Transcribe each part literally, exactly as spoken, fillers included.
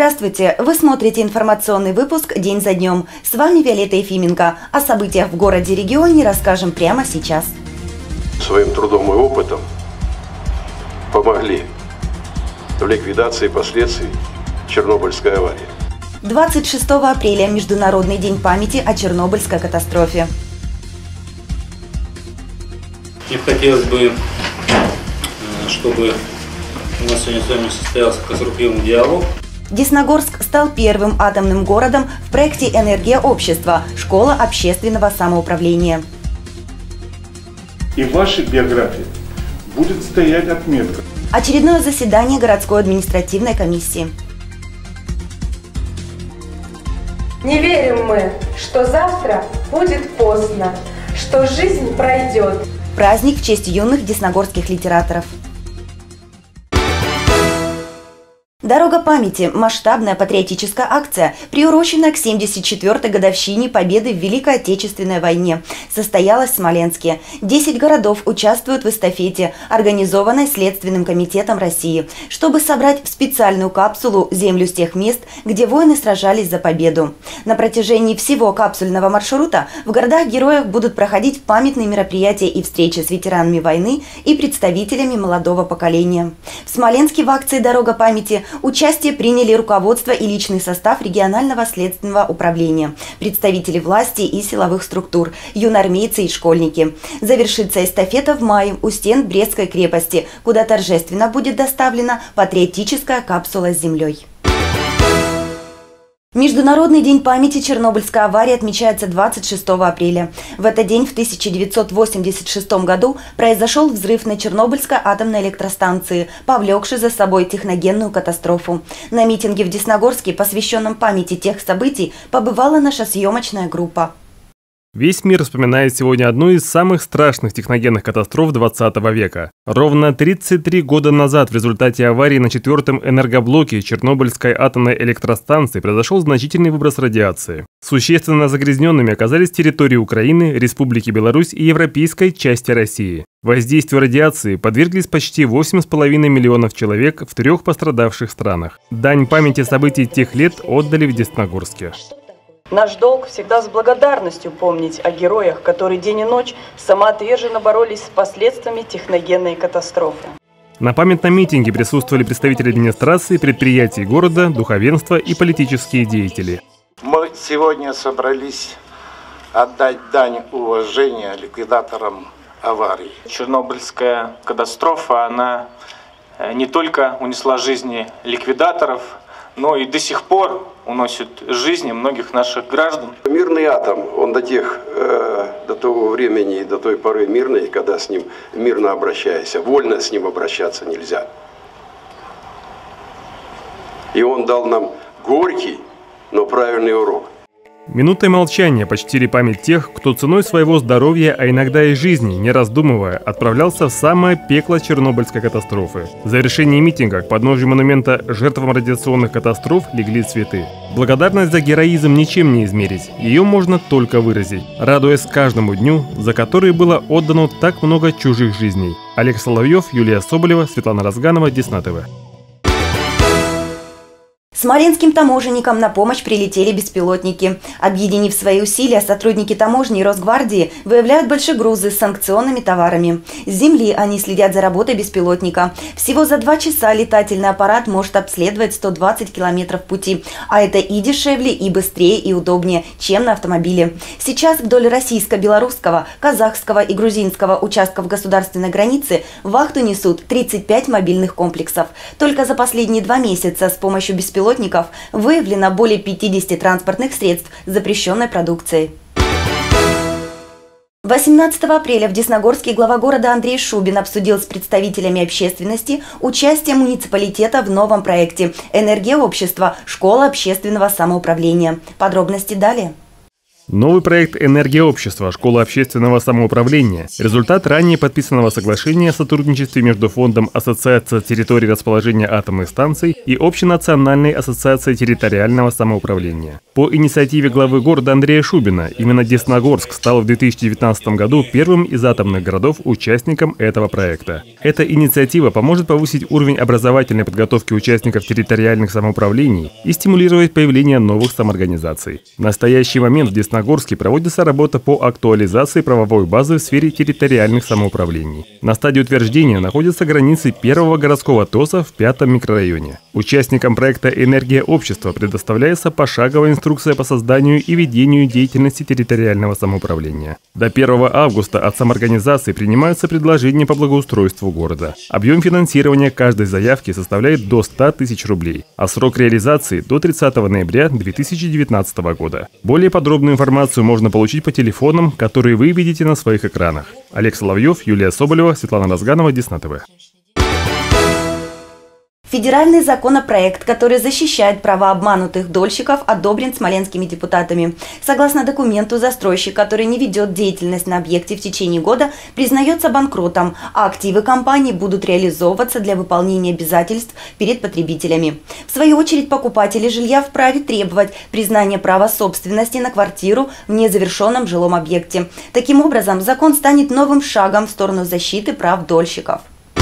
Здравствуйте! Вы смотрите информационный выпуск «День за днем». С вами Виолетта Ефименко. О событиях в городе и регионе расскажем прямо сейчас. Своим трудом и опытом помогли в ликвидации последствий Чернобыльской аварии. двадцать шестого апреля – Международный день памяти о Чернобыльской катастрофе. Мне хотелось бы, чтобы у нас сегодня с вами состоялся конструктивный диалог. Десногорск стал первым атомным городом в проекте «Энергия общества» – школа общественного самоуправления. И в вашей биографии будет стоять отметка. Очередное заседание городской административной комиссии. Не верим мы, что завтра будет поздно, что жизнь пройдет. Праздник в честь юных десногорских литераторов. Дорога памяти – масштабная патриотическая акция, приуроченная к семьдесят четвёртой годовщине победы в Великой Отечественной войне, состоялась в Смоленске. Десять городов участвуют в эстафете, организованной Следственным комитетом России, чтобы собрать в специальную капсулу землю с тех мест, где воины сражались за победу. На протяжении всего капсульного маршрута в городах-героях будут проходить памятные мероприятия и встречи с ветеранами войны и представителями молодого поколения. В Смоленске в акции «Дорога памяти» участие приняли руководство и личный состав регионального следственного управления, представители власти и силовых структур, юноармейцы и школьники. Завершится эстафета в мае у стен Брестской крепости, куда торжественно будет доставлена патриотическая капсула с землей. Международный день памяти Чернобыльской аварии отмечается двадцать шестого апреля. В этот день в тысяча девятьсот восемьдесят шестом году произошел взрыв на Чернобыльской атомной электростанции, повлекший за собой техногенную катастрофу. На митинге в Десногорске, посвященном памяти тех событий, побывала наша съемочная группа. Весь мир вспоминает сегодня одну из самых страшных техногенных катастроф двадцатого века. Ровно тридцать три года назад в результате аварии на четвертом энергоблоке Чернобыльской атомной электростанции произошел значительный выброс радиации. Существенно загрязненными оказались территории Украины, Республики Беларусь и европейской части России. Воздействию радиации подверглись почти восемь с половиной миллионов человек в трех пострадавших странах. Дань памяти событий тех лет отдали в Десногорске. Наш долг всегда с благодарностью помнить о героях, которые день и ночь самоотверженно боролись с последствиями техногенной катастрофы. На памятном митинге присутствовали представители администрации, предприятий города, духовенства и политические деятели. Мы сегодня собрались отдать дань уважения ликвидаторам аварии. Чернобыльская катастрофа, она не только унесла жизни ликвидаторов, но и до сих пор уносит жизни многих наших граждан. Мирный атом, он до тех, э, до того времени и до той поры мирный, когда с ним мирно обращаешься, вольно с ним обращаться нельзя. И он дал нам горький, но правильный урок. Минутой молчания почтили память тех, кто ценой своего здоровья, а иногда и жизни, не раздумывая, отправлялся в самое пекло Чернобыльской катастрофы. В завершении митинга к подножию монумента жертвам радиационных катастроф легли цветы. Благодарность за героизм ничем не измерить, ее можно только выразить, радуясь каждому дню, за который было отдано так много чужих жизней. Олег Соловьев, Юлия Соболева, Светлана Разганова, Десна ТВ. Смоленским таможенникам на помощь прилетели беспилотники. Объединив свои усилия, сотрудники таможни и Росгвардии выявляют большегрузы с санкционными товарами. С земли они следят за работой беспилотника. Всего за два часа летательный аппарат может обследовать сто двадцать километров пути. А это и дешевле, и быстрее, и удобнее, чем на автомобиле. Сейчас вдоль российско-белорусского, казахского и грузинского участков государственной границы вахту несут тридцать пять мобильных комплексов. Только за последние два месяца с помощью беспилотников выявлено более пятидесяти транспортных средств с запрещенной продукцией. восемнадцатого апреля в Десногорске глава города Андрей Шубин обсудил с представителями общественности участие муниципалитета в новом проекте «Энергия общества. Школа общественного самоуправления». Подробности далее. Новый проект «Энергия общества. Школа общественного самоуправления» – результат ранее подписанного соглашения о сотрудничестве между Фондом Ассоциации территорий расположения атомных станций и Общенациональной ассоциацией территориального самоуправления. По инициативе главы города Андрея Шубина именно Десногорск стал в две тысячи девятнадцатом году первым из атомных городов участником этого проекта. Эта инициатива поможет повысить уровень образовательной подготовки участников территориальных самоуправлений и стимулировать появление новых самоорганизаций. В настоящий момент в Десногорске проводится работа по актуализации правовой базы в сфере территориальных самоуправлений. На стадии утверждения находятся границы первого городского ТОСа в пятом микрорайоне. Участникам проекта «Энергия общества» предоставляется пошаговая инструкция по созданию и ведению деятельности территориального самоуправления. До первого августа от самоорганизации принимаются предложения по благоустройству города. Объем финансирования каждой заявки составляет до ста тысяч рублей, а срок реализации до тридцатого ноября две тысячи девятнадцатого года. Более подробную информацию можно получить по телефонам, которые вы видите на своих экранах. Олег Соловьев, Юлия Соболева, Светлана Разганова, Десна ТВ. Федеральный законопроект, который защищает права обманутых дольщиков, одобрен смоленскими депутатами. Согласно документу, застройщик, который не ведет деятельность на объекте в течение года, признается банкротом, а активы компании будут реализовываться для выполнения обязательств перед потребителями. В свою очередь, покупатели жилья вправе требовать признания права собственности на квартиру в незавершенном жилом объекте. Таким образом, закон станет новым шагом в сторону защиты прав дольщиков.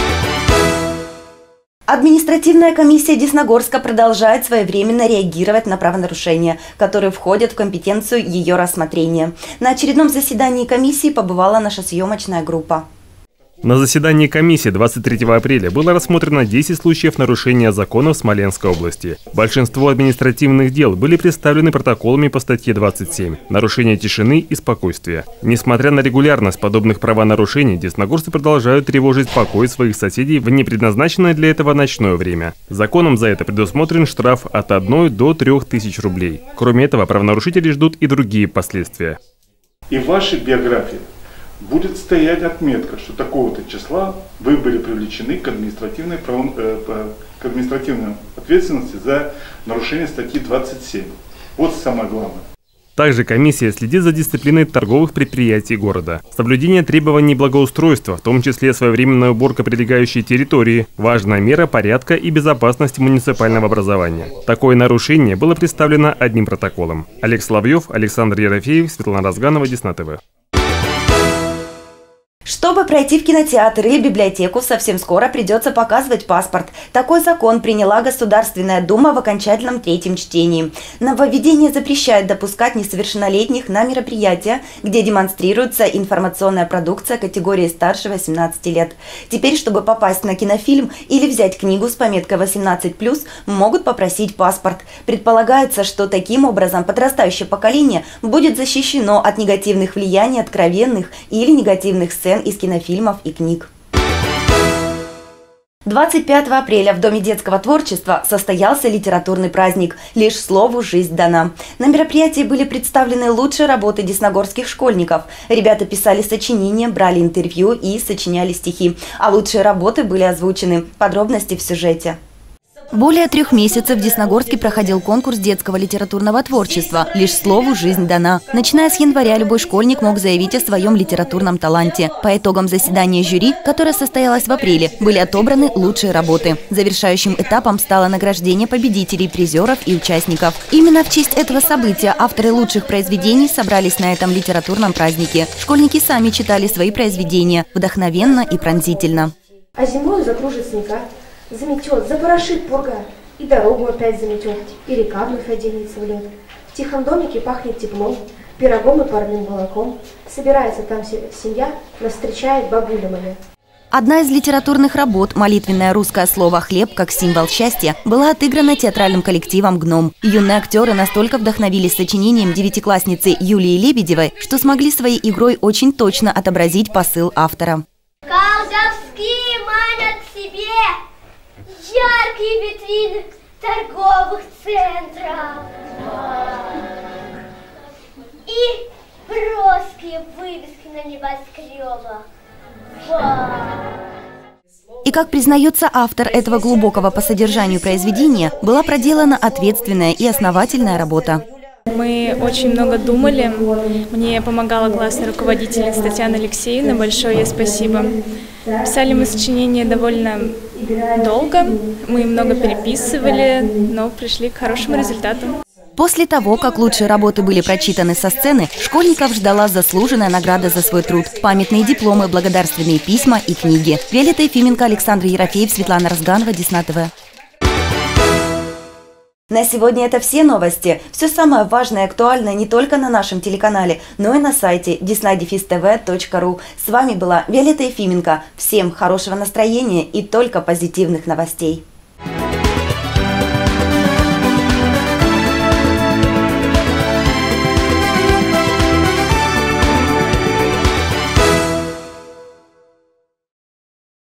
Административная комиссия Десногорска продолжает своевременно реагировать на правонарушения, которые входят в компетенцию ее рассмотрения. На очередном заседании комиссии побывала наша съемочная группа. На заседании комиссии двадцать третьего апреля было рассмотрено десять случаев нарушения законов Смоленской области. Большинство административных дел были представлены протоколами по статье двадцать семь «Нарушение тишины и спокойствия». Несмотря на регулярность подобных правонарушений, десногорцы продолжают тревожить покой своих соседей в непредназначенное для этого ночное время. Законом за это предусмотрен штраф от одной до трех тысяч рублей. Кроме этого, правонарушители ждут и другие последствия. И в вашей биографии будет стоять отметка, что такого-то числа вы были привлечены к административной, э, к административной ответственности за нарушение статьи двадцать семь. Вот самое главное. Также комиссия следит за дисциплиной торговых предприятий города. Соблюдение требований благоустройства, в том числе своевременная уборка прилегающей территории, важная мера порядка и безопасности муниципального образования. Такое нарушение было представлено одним протоколом. Олег Соловьев, Александр Ерофеев, Светлана Разганова, Десна ТВ. Чтобы пройти в кинотеатр или библиотеку, совсем скоро придется показывать паспорт. Такой закон приняла Государственная Дума в окончательном третьем чтении. Нововведение запрещает допускать несовершеннолетних на мероприятия, где демонстрируется информационная продукция категории старше восемнадцати лет. Теперь, чтобы попасть на кинофильм или взять книгу с пометкой восемнадцать плюс, могут попросить паспорт. Предполагается, что таким образом подрастающее поколение будет защищено от негативных влияний откровенных или негативных сцен из кинофильмов и книг. двадцать пятого апреля в Доме детского творчества состоялся литературный праздник «Лишь слову жизнь дана». На мероприятии были представлены лучшие работы десногорских школьников. Ребята писали сочинения, брали интервью и сочиняли стихи. А лучшие работы были озвучены. Подробности в сюжете. Более трех месяцев в Десногорске проходил конкурс детского литературного творчества «Лишь слову жизнь дана». Начиная с января любой школьник мог заявить о своем литературном таланте. По итогам заседания жюри, которое состоялось в апреле, были отобраны лучшие работы. Завершающим этапом стало награждение победителей, призеров и участников. Именно в честь этого события авторы лучших произведений собрались на этом литературном празднике. Школьники сами читали свои произведения вдохновенно и пронзительно. А зимой закружит снега. Заметет, запорошит пурга, и дорогу опять заметет, и река вновь оденется в лед. В тихом домике пахнет теплом, пирогом и парным молоком. Собирается там семья, нас встречает бабуля моя. Одна из литературных работ, молитвенное русское слово «хлеб» как символ счастья, была отыграна театральным коллективом «Гном». Юные актеры настолько вдохновились сочинением девятиклассницы Юлии Лебедевой, что смогли своей игрой очень точно отобразить посыл автора. Колдовские манят к себе яркие витрины торговых центров и броские вывески на небоскребах. И, как признается автор этого глубокого по содержанию произведения, была проделана ответственная и основательная работа. Мы очень много думали. Мне помогала классная руководительница Татьяна Алексеевна. Большое ей спасибо. Писали мы сочинение довольно долго. Мы много переписывали, но пришли к хорошему результату. После того, как лучшие работы были прочитаны со сцены, школьников ждала заслуженная награда за свой труд. Памятные дипломы, благодарственные письма и книги. Виолетта Ефименко, Александр Ерофеев, Светлана Разганова, Десна ТВ. На сегодня это все новости. Все самое важное и актуальное не только на нашем телеканале, но и на сайте десна дефис тэ вэ точка ру. С вами была Виолетта Ефименко. Всем хорошего настроения и только позитивных новостей.